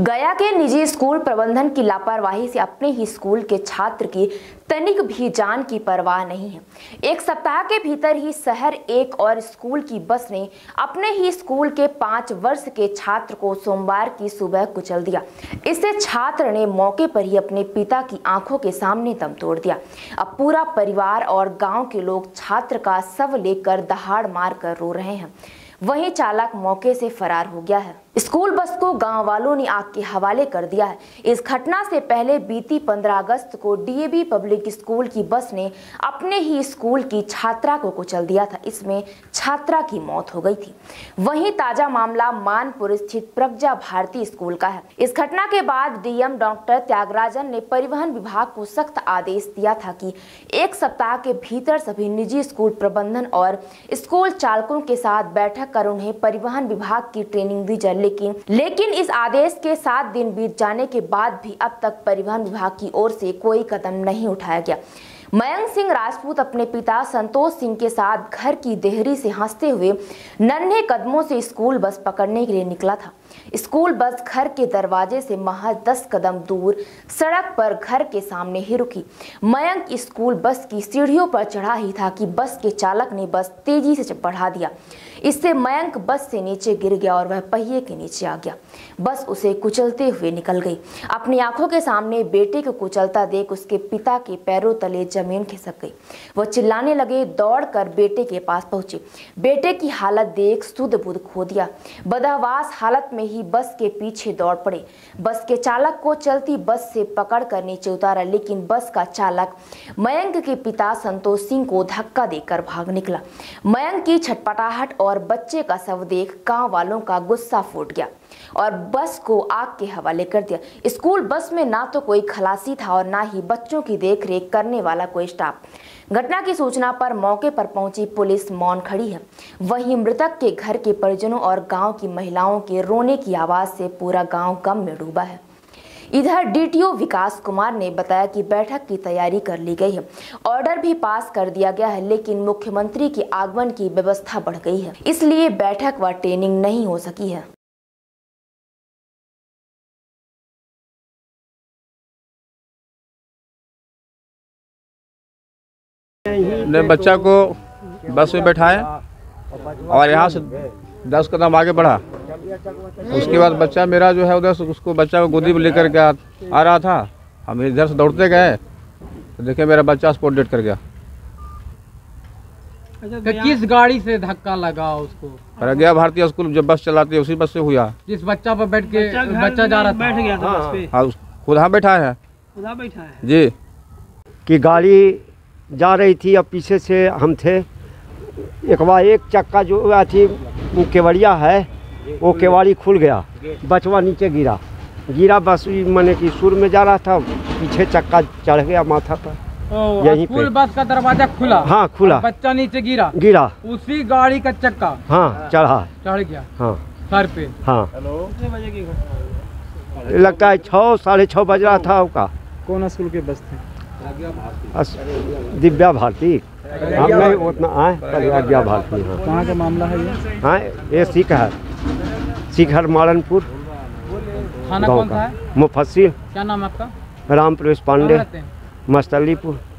गया के निजी स्कूल प्रबंधन की लापरवाही से अपने ही स्कूल के छात्र की तनिक भी जान की परवाह नहीं है। एक सप्ताह के भीतर ही शहर एक और स्कूल की बस ने अपने ही स्कूल के 5 वर्ष के छात्र को सोमवार की सुबह कुचल दिया। इससे छात्र ने मौके पर ही अपने पिता की आंखों के सामने दम तोड़ दिया। अब पूरा परिवार और गांव के लोग छात्र का शव लेकर दहाड़ मार कर रो रहे हैं। वहीं चालक मौके से फरार हो गया है। स्कूल बस को गांव वालों ने आग के हवाले कर दिया है। इस घटना से पहले बीती 15 अगस्त को डीएवी पब्लिक स्कूल की बस ने अपने ही स्कूल की छात्रा को कुचल दिया था। इसमें छात्रा की मौत हो गई थी। वहीं ताजा मामला मानपुर स्थित प्रज्ञा भारती स्कूल का है। इस घटना के बाद डीएम डॉक्टर त्यागराजन ने परिवहन विभाग को सख्त आदेश दिया था कि एक सप्ताह के भीतर सभी निजी स्कूल प्रबंधन और स्कूल चालकों के साथ बैठक कर उन्हें परिवहन विभाग की ट्रेनिंग दी जाए। लेकिन इस आदेश के 7 दिन बीत जाने के बाद भी अब तक परिवहन विभाग की ओर से कोई कदम नहीं उठाया गया। मयंक सिंह राजपूत अपने पिता संतोष सिंह के साथ घर की देहरी से हंसते हुए नन्हे कदमों से स्कूल बस पकड़ने के लिए निकला था। स्कूल बस घर के दरवाजे से महज 10 कदम दूर सड़क पर घर के सामने ही रुकी। मयंक स्कूल बस की सीढ़ियों पर चढ़ा ही था कि बस के चालक ने बस तेजी से बढ़ा दिया। इससे मयंक बस से नीचे गिर गया और वह पहिए के नीचे आ गया। बस उसे कुचलते हुए निकल गई। अपनी आंखों के सामने बेटे को कुचलता देख उसके पिता के पैरों तले जमीन खिसक गई। वह चिल्लाने लगे, दौड़कर बेटे के पास पहुंचे। बेटे की हालत देख सुध बुध खो दिया। बदहवास हालत में ही बस के पीछे दौड़ पड़े। बस के चालक को चलती बस से पकड़कर नीचे उतारा, लेकिन बस का चालक मयंक के पिता संतोष सिंह को धक्का देकर भाग निकला। मयंक की छटपटाहट और बच्चे का शव देख गांव वालों का गुस्सा फूट गया और बस को आग के हवाले कर दिया। स्कूल बस में ना तो कोई खलासी था और ना ही बच्चों की देखरेख करने वाला कोई स्टाफ। घटना की सूचना पर मौके पर पहुंची पुलिस मौन खड़ी है। वहीं मृतक के घर के परिजनों और गांव की महिलाओं के रोने की आवाज से पूरा गांव गम में डूबा है। इधर डीटीओ विकास कुमार ने बताया कि बैठक की तैयारी कर ली गई है। ऑर्डर भी पास कर दिया गया है, लेकिन मुख्यमंत्री के आगमन की व्यवस्था बढ़ गई है, इसलिए बैठक व ट्रेनिंग नहीं हो सकी है। ने बच्चा को बस में बैठाया और यहाँ से 10 कदम आगे बढ़ा। उसके बाद बच्चा मेरा जो है उधर से उसको बच्चा को गोदी में लेकर के आ रहा था। हम इधर से दौड़ते गए तो देखे मेरा बच्चा स्पॉट डेड कर गया। तो किस गाड़ी से धक्का लगा उसको? प्रज्ञा भारती स्कूल जब बस चलाती है उसी बस से हुआ। जिस बच्चा पर बैठ के बच्चा जा रहा था, बैठ गया था बस पे। हाँ, खुद यहाँ बैठा है। खुदा बैठा है जी। कि गाड़ी जा रही थी और पीछे से हम थे। एक चक्का जो थी केवड़िया है वो केवाड़ी खुल गया, बचवा नीचे गिरा बस मैंने कि सुर में जा रहा था, पीछे चक्का चढ़ गया माथा पर। यहीं पे बस का दरवाजा खुला। हाँ खुला, बच्चा नीचे गिरा उसी गाड़ी का चक्का हाँ चढ़ गया हाँ सर पे। हाँ लगता है 6 साढ़े 6 बज रहा था। का कौन स्कूल के बस थे? दिव्या भारती। हम नहीं उतना आए पर प्रज्ञा भारती। हाँ कहाँ का मामला है ये? हाँ ये शिखर मालनपुर थाना गाँव कौन सा का है? मुफस्सिल। क्या नाम आपका? राम प्रवेश पांडे, मस्तलीपुर।